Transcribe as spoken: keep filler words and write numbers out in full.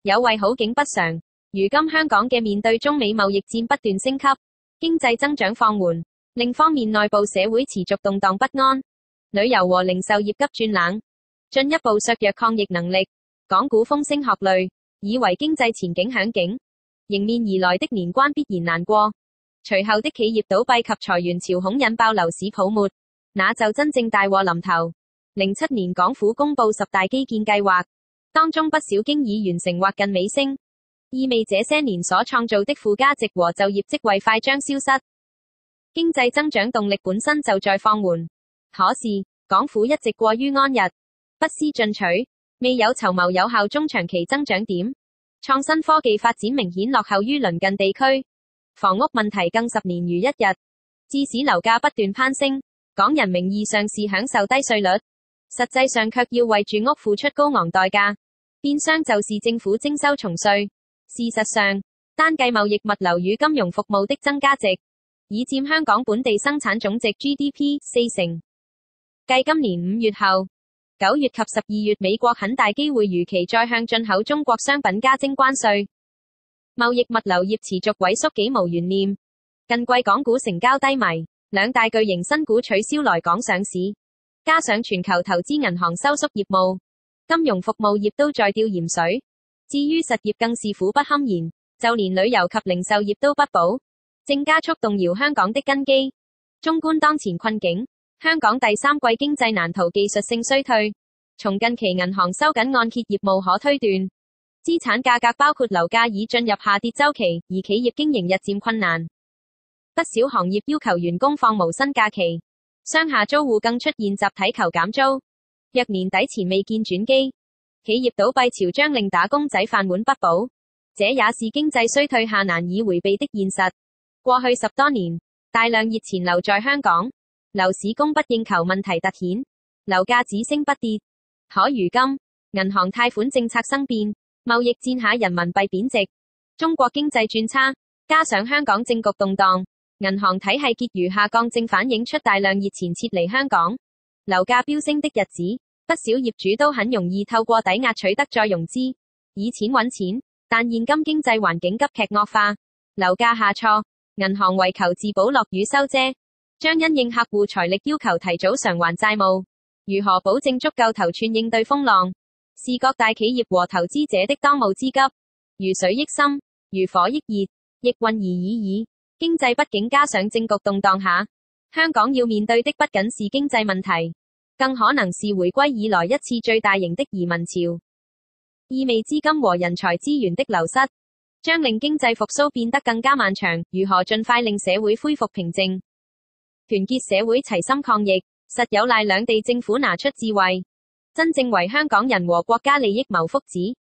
有謂好景不長。如今香港嘅面對中美貿易戰不斷升級，經濟增長放緩，另一方面內部社會持續動盪不安，旅遊和零售業急轉冷，進一步削弱抗疫能力。港股風聲鶴唳，以為經濟前景響景，迎面而來的年關必然難過。隨後的企業倒閉及裁員潮恐引爆樓市泡沫，那就真正大禍臨頭。零七年港府公布十大基建計劃，當中不少經已完成或近尾聲，意味這些年所創造的附加值和就業職位快將消失，經濟增長動力本身就在放緩。可是港府一直過於安逸，不思進取，未有籌謀有效中長期增長點，創新科技發展明顯落後於鄰近地區，房屋問題更十年如一日，致使樓價不斷攀升。港人名義上是享受低稅率，實際上卻要為住屋付出高昂代價，變相就是政府徵收重稅。事實上，單計貿易物流與金融服務的增加值，已佔香港本地生產總值 G D P 四成。繼今年五月後，九月及十二月美國很大機會如期再向進口中國商品加徵關稅，貿易物流業持續萎縮幾無懸念。近季港股成交低迷，兩大巨型新股取消來港上市，加上全球投資銀行收縮業務，金融服務業都在吊鹽水。至於實業更是苦不堪言，就連旅遊及零售業都不保，正加速動搖香港的根基。綜觀當前困境，香港第三季經濟難逃技術性衰退，從近期銀行收緊按揭業務可推斷，資產價格包括樓價已進入下跌週期，而企業經營日漸困難。不少行業要求員工放無薪假期，商廈租戶更出現集體求減租，若年底前未見轉機，企業倒閉潮將令打工仔飯碗不保，這也是經濟衰退下難以迴避的現實。過去十多年，大量熱錢留在香港，樓市供不應求問題突顯，樓價只升不跌。可如今，銀行貸款政策生變，貿易戰下人民幣貶值，中國經濟轉差，加上香港政局動盪，銀行體系結餘下降，正反映出大量熱錢撤離香港，樓價飆升的日子。不少業主都很容易透過抵押取得再融資，以錢揾錢，但現今經濟環境急劇惡化，樓價下挫，銀行為求自保落雨收遮，將因應客戶財力要求提早償還債務。如何保證足夠頭寸應對風浪，是各大企業和投資者的當務之急。如水益深，如火益熱，亦運而已矣。經濟畢竟加上政局動盪下，香港要面對的不僅是經濟問題，更可能是回歸以來一次最大型的移民潮，意味資金和人才資源的流失，將令經濟復甦變得更加漫長。如何盡快令社會恢復平靜，團結社會齊心抗疫，實有賴兩地政府拿出智慧，真正為香港人和國家利益謀福祉。